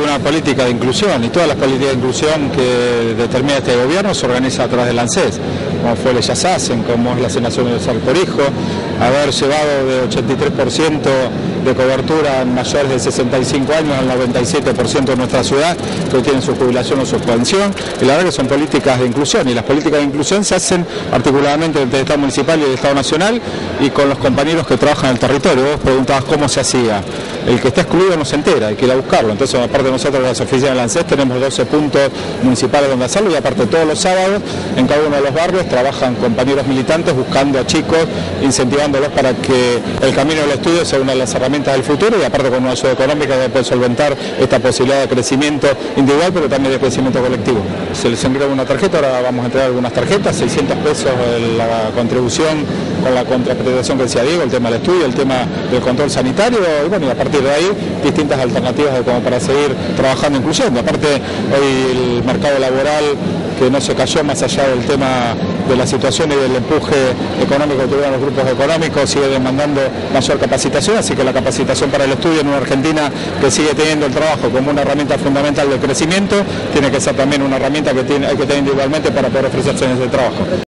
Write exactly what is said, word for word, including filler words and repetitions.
una política de inclusión y todas las políticas de inclusión que determina este gobierno se organiza a través del ANSES, como fue el Ellas Hacen, como es la Asignación Universal por Hijo, haber llevado de ochenta y tres por ciento de cobertura en mayores de sesenta y cinco años al noventa y siete por ciento de nuestra ciudad que hoy tienen su jubilación o su pensión, y la verdad que son políticas de inclusión, y las políticas de inclusión se hacen articuladamente entre el Estado municipal y el Estado nacional y con los compañeros que trabajan en el territorio. Vos preguntabas cómo se hacía. El que está excluido no se entera, hay que ir a buscarlo. Entonces, aparte de nosotros, las oficinas del ANSES, tenemos doce puntos municipales donde hacerlo, y aparte todos los sábados, en cada uno de los barrios, trabajan compañeros militantes buscando a chicos, incentivándolos para que el camino del estudio sea una de las herramientas del futuro, y aparte con una ayuda económica que puede solventar esta posibilidad de crecimiento individual, pero también de crecimiento colectivo. Se les entrega una tarjeta, ahora vamos a entregar algunas tarjetas, seiscientos pesos la contribución con la contraprestación que decía Diego, el tema del estudio, el tema del control sanitario, y bueno, y a partir de ahí distintas alternativas de como para seguir trabajando incluyendo. Aparte, hoy el mercado laboral, que no se cayó más allá del tema de la situación y del empuje económico que tuvieron los grupos económicos, sigue demandando mayor capacitación, así que la capacitación para el estudio en una Argentina que sigue teniendo el trabajo como una herramienta fundamental de crecimiento, tiene que ser también una herramienta que tiene, hay que tener individualmente para poder ofrecerse en ese trabajo.